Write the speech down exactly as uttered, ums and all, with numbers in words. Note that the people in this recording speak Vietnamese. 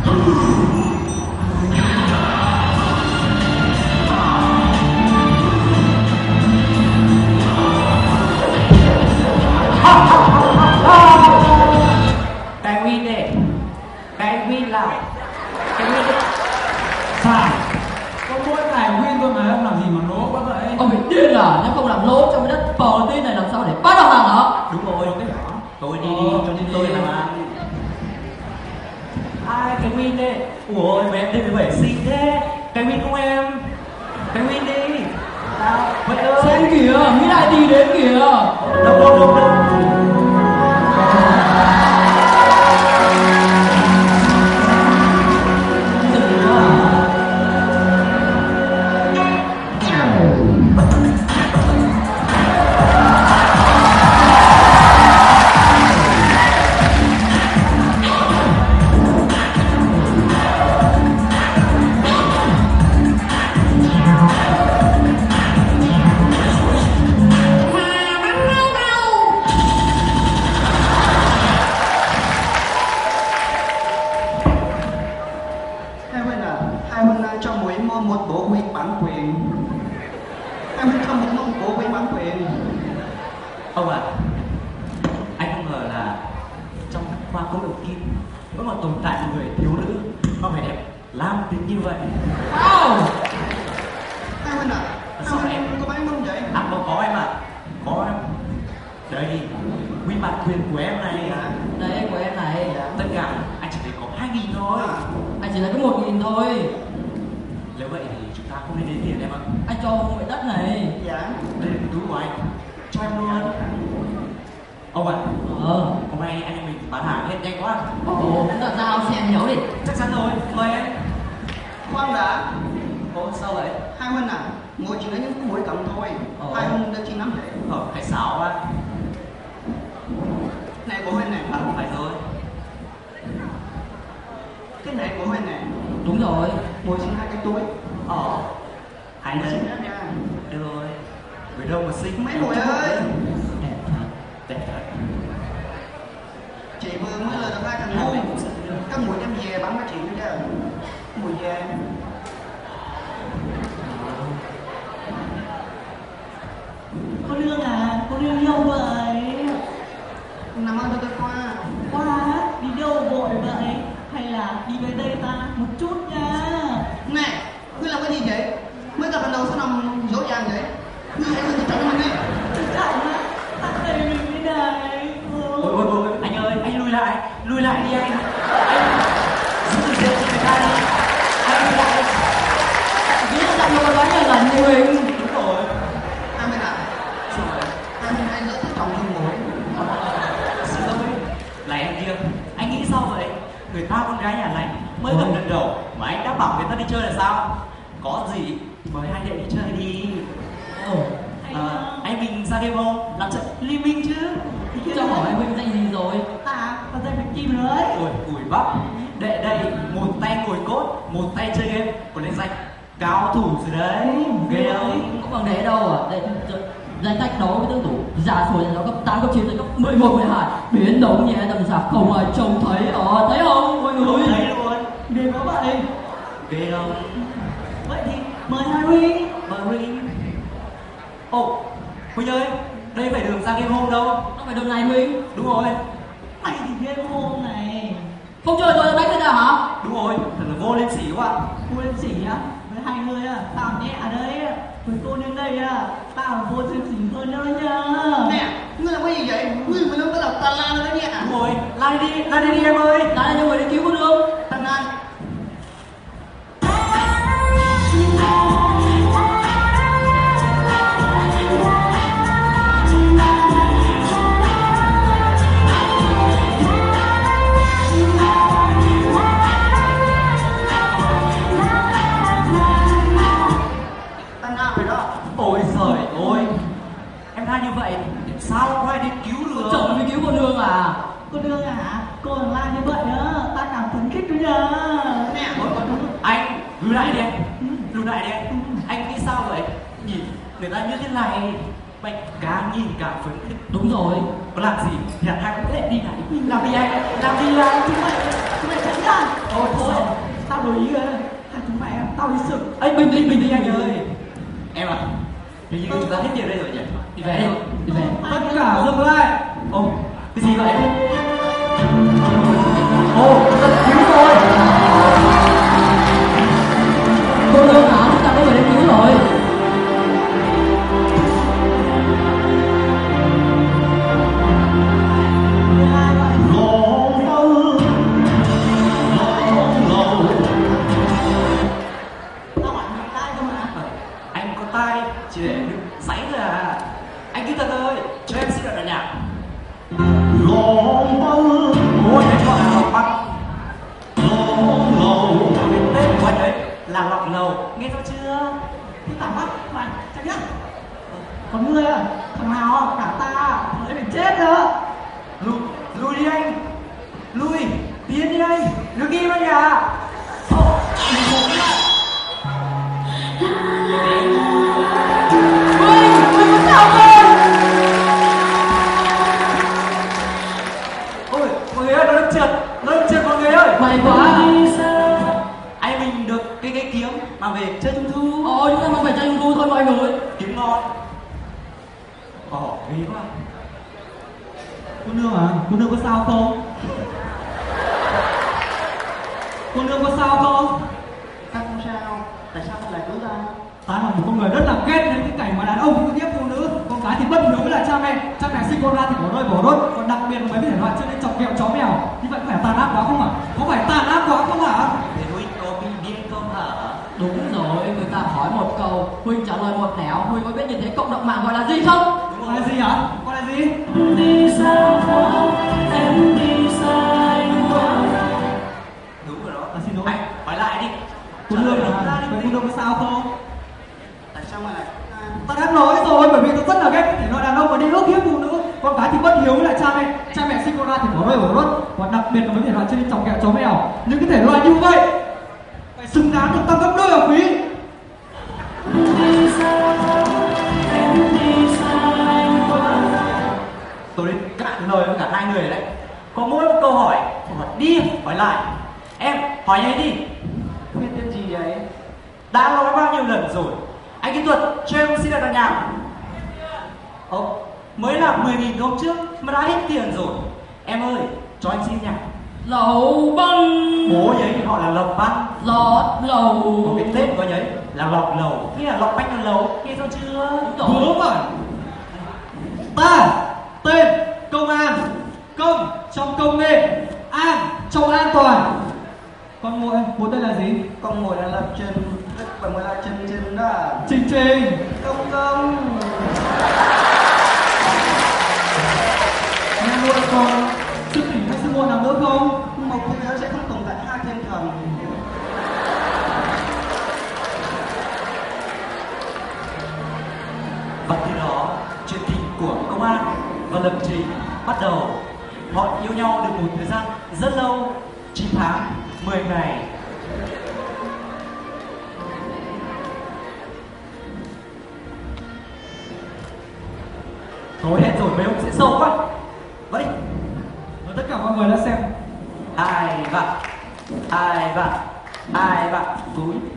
Cái win này, cái win nào, cái win đấy. Phải. Có mỗi tài win thôi mà em làm gì mà lỗ quá vậy? Ông bị điên à? Nếu không làm lỗ trong cái đất bờ tin này làm sao để bắt được hàng hả? Đúng rồi, đúng đấy hả? Tôi đi đi, cho nên tôi làm ăn. Ai cái win đây? Ủa mà em đây mười bảy xinh thế. Cái win không em? Cái win đi. Sao? Vậy ơi. Xem kìa, nghĩ lại đi đến kìa. Đâu đâu đâu đâu. Ông à, anh không ngờ là trong khoa công nghệ kim vẫn còn tồn tại một người thiếu nữ có vẻ đẹp lam tính như vậy. Wow. Hai Huynh à, Sao hai em Huynh có bán không vậy? À có, có em ạ. Có em. Đây, nguyên bản quyền của em này. Đây của em này. Tất cả anh chỉ thấy có hai nghìn thôi. Anh chỉ lấy có một nghìn thôi. Nếu vậy thì chúng ta không nên đến tiền em ạ. Anh cho không phải đất này. Dạ. Đây là cái túi của anh. Cho em luôn. Ông ạ. Ờ. Hôm nay anh em mình bán hàng hết nhanh quá. Ồ, chúng ta giao xem nhớ đi. Chắc chắn rồi, mời em. Khoan đã. Ồ, sao vậy? Hai Huynh à, ngồi chuyện đấy nhưng có mỗi cầm thôi. Ờ. Hai Huynh đã chi lắm vậy. Ờ, cái xáo á. Này của Huynh này. À, phải rồi. Cái này của Huynh này. Đúng rồi. Ngồi xin hai cái túi. Ờ. Hai Ngồi đây. xin hết nha. Được rồi. Người đâu mà xinh. Mấy hồi ơi. Đẹp thật. Đẹp thật. Chị vừa mới lên được hai thằng ngu. Các mùi đem về bán cái chuyện chứ. Mùi về. Cô Lương à, cô Lương đi đâu vậy? Nằm ăn tôi qua. Qua, đi đâu vội vậy? Hay là đi với đây ta một chút nha. Này, ngươi làm cái gì vậy? Mới gặp lần đầu sao nằm dỗ dàng vậy? Ngươi hãy lên chọn cho mình đi. Chọn á, tắt tay mình đi này. Ôi ôi ôi, anh ơi, anh lui lại. Lui lại đi anh. Anh giữ từ trên cho người ta đi. Anh lui lại. Nghĩ là tại một cái nhà gần như mình. Đúng rồi. Hai Huynh à, Sao vậy? hai Huynh hay lỡ thích chồng thương mũi. Xin lỗi. Là em kia. Anh nghĩ sao vậy? Người ta con gái nhà này mới gặp lần đầu mà anh đã bảo người ta đi chơi là sao? Có gì mời hai đệ đi chơi đi. Ồ. À, anh mình ra game không? Làm trận liên minh chứ. Cho hỏi Huynh danh gì rồi? À, có dây bạch kim rồi đấy. Ôi, ủi bắp. Đệ đây, một tay ngồi cốt, một tay chơi game, còn lên danh cao thủ rồi đấy. Ghê không? Có bằng đế đâu à? Đây, danh sách đấu với tướng thủ giả tuổi nó cấp tám, cấp chín, cấp mười một, mười hai biến động nhẹ tầm sạc không ai trông thấy ờ thấy không mọi người? Thấy luôn. Ghê quá vậy. Ghê không? Vậy thì mời hai Huy. Mời Huynh. Ồ, Huynh ơi, đây phải đường ra game home đâu. Nó phải đường này Huynh. Đúng rồi. Mày thì game hôm này. Không chơi rồi đánh thế nào hả? Đúng rồi, thật là vô lên xỉ quá. Cô lên xỉ á, với hai người á, tao nhẹ ở đây á. Với cô đến đây á, tao là vô lên xỉ hơn nữa nha. Nè, ngươi làm cái gì vậy? Ngươi mới lên cái đầu tà la nữa nha. Đúng rồi, la đi đi, la đi đi em ơi. Lại là những người đi cứu con đường. Tần An. Tần An rồi đó. Ôi giời ơi, em tha như vậy, sao không ai đi cứu được? Chồng đi cứu con đường à? Cô Đương à, cô còn la như vậy á, ta cảm phấn khích nữa nha. Nè, Anh, lùi lại đi anh. Lùi lại đi anh. Anh nghĩ sao vậy? Nhìn người ta như thế này, anh càng nhìn càng phấn khích. Đúng rồi. Có làm gì? Thì hai con lệ đi này. Làm đi anh, làm đi anh. Chúng mày, chúng mày tránh ra. Thôi thôi, đổi ý rồi. Hai chúng mày tao đi sự. Ấy bình tĩnh bình tĩnh anh ơi. Em à, hình như chúng ta hết tiền đây rồi nhỉ? Đi về đi, đi về. Tất cả dừng lại. Ô, cái gì vậy? Ồ, rất cứu rồi. Cô nương hả? Chúng ta có người đến cứu rồi. Anh có tai chỉ để đừng sấy thôi à. Anh cứ thật ơi, cho em xin đoạn nhạc. Ôi, đấy gọi là lọc băng. Cái tên của anh ấy là lọc lầu, nghe rõ chưa? Cái tạm bắt mày chắc nhá. Còn ngươi à, thằng nào cả ta mới bị chết nữa. Lùi, lùi đi anh. Lùi, tiến đi anh. Đừng im anh à. Ồ, mình khổ quá. Ôi, mọi người ơi, nó đang trượt, nó đang trượt mọi người ơi. May quá. Anh mình được cái cái kiếm mà về chơi trung thu. Ồ, chúng ta mang về chơi trung thu thôi mọi người. Kiếm ngon. Ồ, ghê quá. Cô nương à, cô nương có sao không? Cô nương có sao không? Ta không sao. Tại sao không lại cứu ta? Ta là một con người rất là ghét đến cái cảnh mà đàn ông cứ tiếp phụ nữ, con gái thì bất hiếu với lại cha mẹ, cha mẹ sinh con ra thì bỏ rơi bỏ rốt, còn đặc biệt là mấy cái thể loại chơi đến chọc kẹo chó mèo, như vậy có phải tàn ác quá không hả? Có phải tàn ác quá không hả? Thế Huynh có bị điên không hả? Đúng rồi, người ta hỏi một câu, Huynh trả lời một nẻo. Huynh có biết như thế cộng đồng mạng gọi là gì không? Con là gì hả? Con là gì? Đi xa quá, em đi xa anh quá. Đúng rồi đó. À, xin lỗi. Anh, hỏi lại đi. Cô Trả lời nương đúng ra à, đi. vậy cô nương có sao không? Tại sao mà lại ta? Ta đã nói rồi, bởi vì ta rất là ghét cái thể loại đàn ông mà đi ước hiếp phụ nữ, con gái thì bất hiếu với lại cha mẹ, cha mẹ sinh con ra thì bỏ rơi bỏ rốt, và đặc biệt là mấy thể loại chơi đến chọc kẹo chó mèo, những cái thể loại như vậy phải xứng đáng được tăng gấp đôi ở quý. Tôi đến cạn lời với cả hai người đấy. Có mỗi một câu hỏi, hỏi đi, hỏi lại. Em, hỏi nhanh đi. Biết tên gì đấy? Đã nói bao nhiêu lần rồi? Anh kỹ thuật, cho em xin đoạn nhạc. Ồ, mới là mười nghìn hôm trước mà đã hết tiền rồi. Em ơi, cho anh xin nhạc. Lẩu băng. Bố ấy thì họ là lộc băng. Lọt lẩu. Còn cái tên của anh ấy là lọc lầu. Nghĩa là lọc banh là lầu, nghe rõ chưa? Đúng rồi. Ta tên công an, công trong công nghệ, an trong an toàn. Con ngồi, bố tên là gì? Con ngồi là lập trình, và ngồi là trình trình đó. Trình Trình. Công công. Nhà nuôi còn sư tỷ hay sư môn nào nữa không? Một thế giới sẽ không tồn tại hai thiên thần. Và từ đó, chuyện tình của công an và lập trình bắt đầu. Họ yêu nhau được một thời gian rất lâu, chín tháng, mười ngày. Thôi hết rồi, mấy ông sẽ sâu quá. Vậy, Và tất cả mọi người đã xem. ai vặn, ai vặn, ai vặn túi.